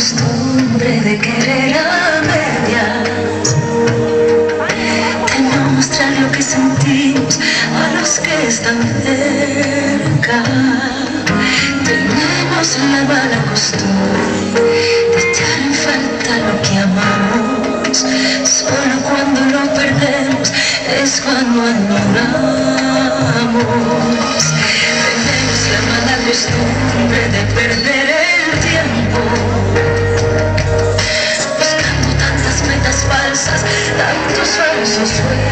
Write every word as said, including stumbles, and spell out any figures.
costumbre de querer a medias, de no mostrar lo que sentimos a los que están cerca. Tenemos la mala costumbre de echar en falta lo que amamos. Solo cuando lo perdemos es cuando añoramos. Tenemos la mala costumbre de perder el tiempo, buscando tantas metas falsas, tantos falsos sueños.